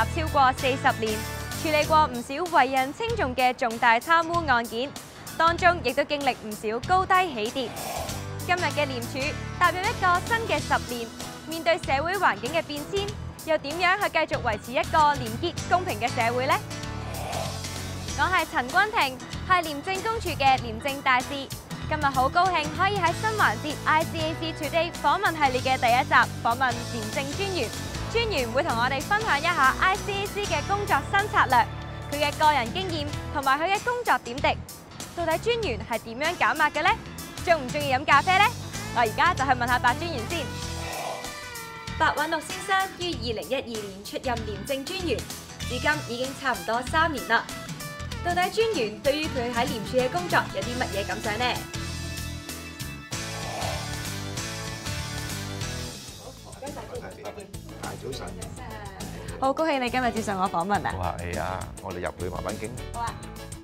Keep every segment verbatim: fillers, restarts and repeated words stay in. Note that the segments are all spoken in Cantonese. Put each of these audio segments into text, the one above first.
超過四十年，處理過唔少為人稱頌嘅重大貪污案件，當中亦都經歷唔少高低起跌。今日嘅廉署踏入一個新嘅十年，面對社會環境嘅變遷，又點樣去繼續維持一個廉潔公平嘅社會呢？我係陳君婷，係廉政公署嘅廉政大使。今日好高興可以喺新環節 I C A C Today 訪問系列嘅第一集訪問廉政專員。專員會同我哋分享一下 I C A C 嘅工作新策略，佢嘅個人經驗同埋佢嘅工作點滴。到底專員係點樣減壓嘅呢？中唔中意飲咖啡呢？我而家就去問下白專員先。白韞六先生於二零一二年出任廉政專員，至今已經差唔多三年啦。到底專員對於佢喺廉署嘅工作有啲乜嘢感想呢？ 早晨， 好高興你今日接受我訪問啊！ 好客氣啊，我哋入去慢慢傾。 好啊。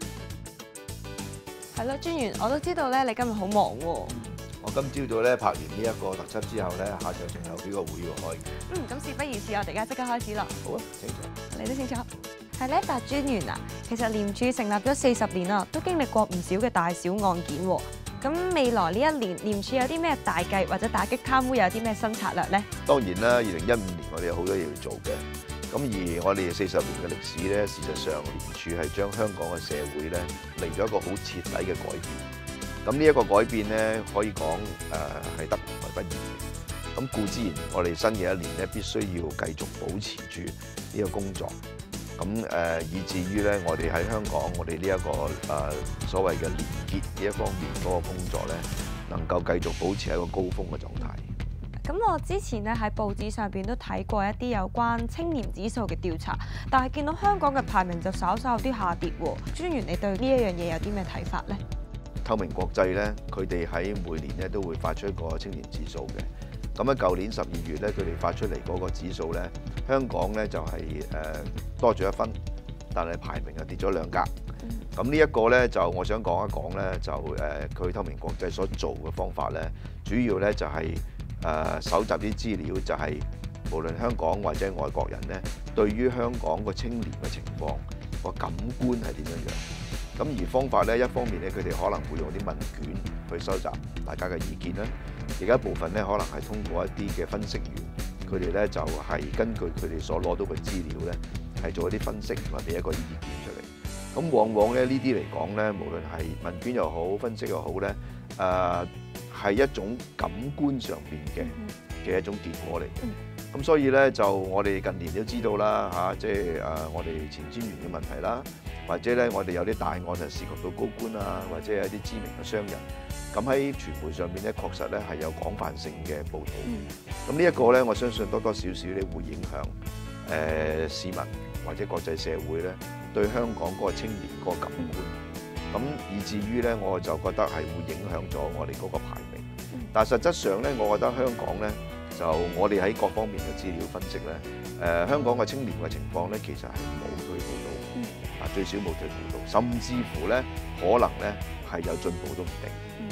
係咯，專員，我都知道咧，你今日好忙喎。 我今朝早咧拍完呢一個特輯之後咧，下晝仲有幾個會要開嘅。 嗯，咁事不宜遲，我哋而家即刻開始啦。 好啊，請坐。 你都清楚。係咧，白專員啊，其實廉署成立咗四十年啦，都經歷過唔少嘅大小案件喎。咁未來呢一年，廉署有啲咩大計或者打擊貪污有啲咩新策略咧？ 當然啦，二零一五年我哋有好多嘢要做嘅。咁而我哋四十年嘅歷史咧，事實上廉署係將香港嘅社會咧嚟咗一個好徹底嘅改變。咁呢一個改變咧，可以講誒係得來不易嘅。咁固之然，我哋新嘅一年咧，必須要繼續保持住呢個工作。咁誒，以至於咧，我哋喺香港，我哋呢一個誒所謂嘅廉潔呢一方面嗰個工作咧，能夠繼續保持喺一個高峰嘅狀態。 咁我之前咧喺報紙上邊都睇過一啲有關清廉指數嘅調查，但係見到香港嘅排名就稍稍有啲下跌喎。專員，你對呢一樣嘢有啲咩睇法咧？ 透明國際咧，佢哋喺每年咧都會發出一個清廉指數嘅。咁喺舊年十二月咧，佢哋發出嚟嗰個指數咧，香港咧就係誒多咗一分，但係排名又跌咗兩格。咁呢一個咧就我想講一講咧，就誒佢透明國際所做嘅方法咧，主要咧就係誒搜集啲資料，就係無論香港或者外國人咧，對於香港個清廉嘅情況個感官係點樣樣。咁而方法咧，一方面咧，佢哋可能會用啲問卷去收集大家嘅意見啦。而家部分咧，可能係通過一啲嘅分析員，佢哋咧就係根據佢哋所攞到嘅資料咧，係做一啲分析同埋俾一個意見出嚟。咁往往咧呢啲嚟講咧，無論係問卷又好，分析又好咧，誒係一種感官上邊嘅嘅一種結果嚟嘅。咁所以咧就我哋近年都知道啦嚇，即係誒我哋前專員嘅問題啦，或者咧我哋有啲大案係涉及到高官啊，或者係一啲知名嘅商人。咁喺傳媒上面咧，確實咧係有廣泛性嘅報導。咁呢一個咧，我相信多多少少咧會影響誒、呃、市民或者國際社會咧對香港嗰個清廉嗰個感官。咁以至於咧，我就覺得係會影響咗我哋嗰個排名。但係實質上咧，我覺得香港咧就我哋喺各方面嘅資料分析咧，誒、呃、香港嘅清廉嘅情況咧，其實係冇退步到，啊最少冇退步到，甚至乎咧可能咧係有進步都唔定。